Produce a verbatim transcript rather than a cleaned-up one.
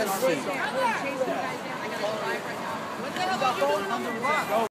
Let's see. What the hell are you doing on the rock?